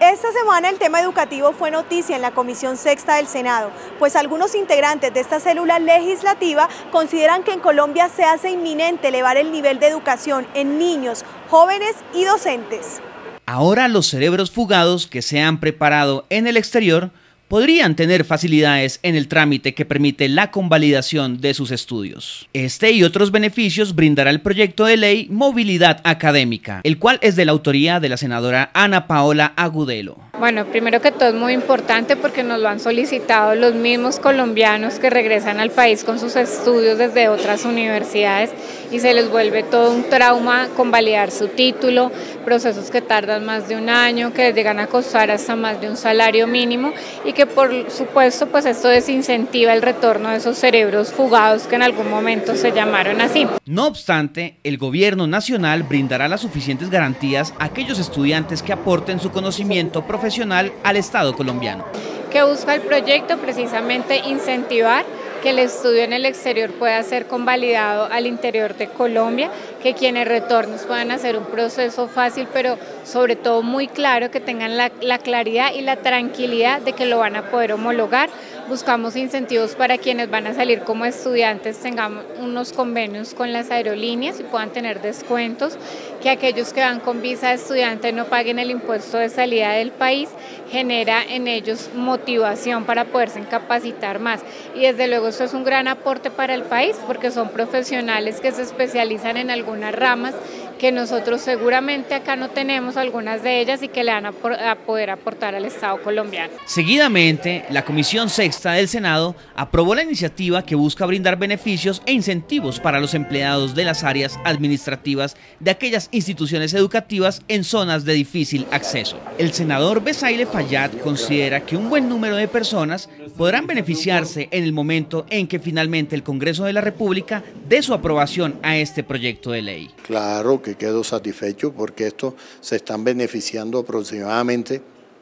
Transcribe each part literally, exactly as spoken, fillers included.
Esta semana el tema educativo fue noticia en la Comisión Sexta del Senado, pues algunos integrantes de esta célula legislativa consideran que en Colombia se hace inminente elevar el nivel de educación en niños, jóvenes y docentes. Ahora los cerebros fugados que se han preparado en el exterior podrían tener facilidades en el trámite que permite la convalidación de sus estudios. Este y otros beneficios brindará el proyecto de ley Movilidad Académica, el cual es de la autoría de la senadora Ana Paola Agudelo. Bueno, primero que todo es muy importante porque nos lo han solicitado los mismos colombianos que regresan al país con sus estudios desde otras universidades y se les vuelve todo un trauma convalidar su título, procesos que tardan más de un año, que les llegan a costar hasta más de un salario mínimo y que por supuesto pues esto desincentiva el retorno de esos cerebros fugados que en algún momento se llamaron así. No obstante, el gobierno nacional brindará las suficientes garantías a aquellos estudiantes que aporten su conocimiento profesional al Estado colombiano. Que busca el proyecto precisamente incentivar que el estudio en el exterior pueda ser convalidado al interior de Colombia, que quienes retornen puedan hacer un proceso fácil, pero sobre todo muy claro, que tengan la, la claridad y la tranquilidad de que lo van a poder homologar. Buscamos incentivos para quienes van a salir como estudiantes, tengamos unos convenios con las aerolíneas y puedan tener descuentos, que aquellos que van con visa de estudiante no paguen el impuesto de salida del país, genera en ellos motivación para poderse capacitar más. Y desde luego esto es un gran aporte para el país porque son profesionales que se especializan en algunas ramas que nosotros seguramente acá no tenemos algunas de ellas y que le van a, a poder aportar al Estado colombiano. Seguidamente, la Comisión Sexta del Senado aprobó la iniciativa que busca brindar beneficios e incentivos para los empleados de las áreas administrativas de aquellas instituciones educativas en zonas de difícil acceso. El senador Besaile Fayad considera que un buen número de personas podrán beneficiarse en el momento en que finalmente el Congreso de la República dé su aprobación a este proyecto de ley. Claro que quedo satisfecho porque esto se están beneficiando aproximadamente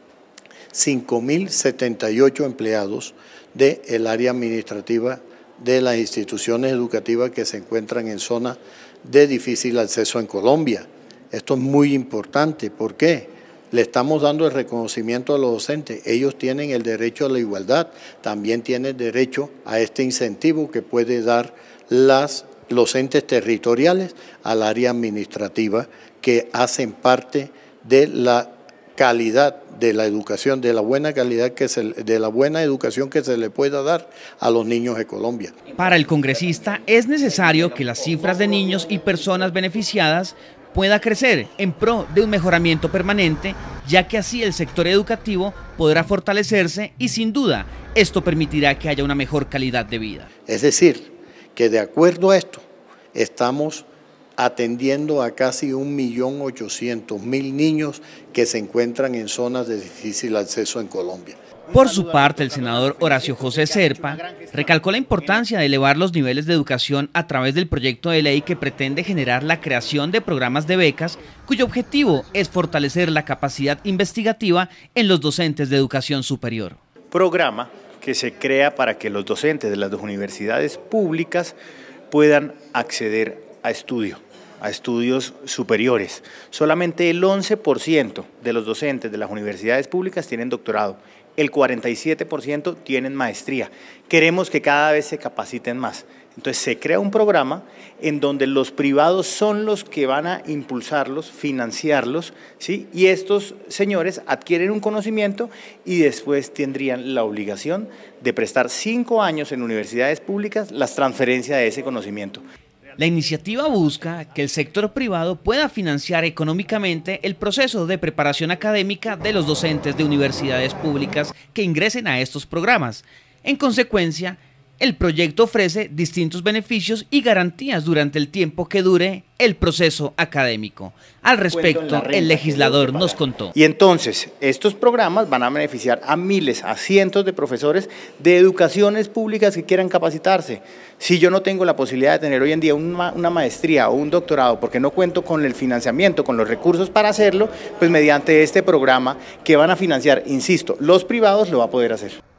cinco mil setenta y ocho empleados del área administrativa de las instituciones educativas que se encuentran en zonas de difícil acceso en Colombia. Esto es muy importante. ¿Por qué? Le estamos dando el reconocimiento a los docentes. Ellos tienen el derecho a la igualdad, también tienen derecho a este incentivo que puede dar las los entes territoriales al área administrativa que hacen parte de la calidad de la educación, de la buena calidad que se, de la buena educación que se le pueda dar a los niños de Colombia. Para el congresista es necesario que las cifras de niños y personas beneficiadas pueda crecer en pro de un mejoramiento permanente, ya que así el sector educativo podrá fortalecerse y sin duda esto permitirá que haya una mejor calidad de vida. Es decir, que de acuerdo a esto estamos atendiendo a casi un millón ochocientos mil niños que se encuentran en zonas de difícil acceso en Colombia. Por su parte, el senador Horacio José Serpa recalcó la importancia de elevar los niveles de educación a través del proyecto de ley que pretende generar la creación de programas de becas cuyo objetivo es fortalecer la capacidad investigativa en los docentes de educación superior. Programa que se crea para que los docentes de las dos universidades públicas puedan acceder a estudio, a estudios superiores. Solamente el once por ciento de los docentes de las universidades públicas tienen doctorado, el cuarenta y siete por ciento tienen maestría. Queremos que cada vez se capaciten más. Entonces se crea un programa en donde los privados son los que van a impulsarlos, financiarlos, ¿sí? Y estos señores adquieren un conocimiento y después tendrían la obligación de prestar cinco años en universidades públicas las transferencias de ese conocimiento. La iniciativa busca que el sector privado pueda financiar económicamente el proceso de preparación académica de los docentes de universidades públicas que ingresen a estos programas. En consecuencia, el proyecto ofrece distintos beneficios y garantías durante el tiempo que dure el proceso académico. Al respecto, el legislador nos contó. Y entonces, estos programas van a beneficiar a miles, a cientos de profesores de educaciones públicas que quieran capacitarse. Si yo no tengo la posibilidad de tener hoy en día una, una maestría o un doctorado porque no cuento con el financiamiento, con los recursos para hacerlo, pues mediante este programa que van a financiar, insisto, los privados lo va a poder hacer.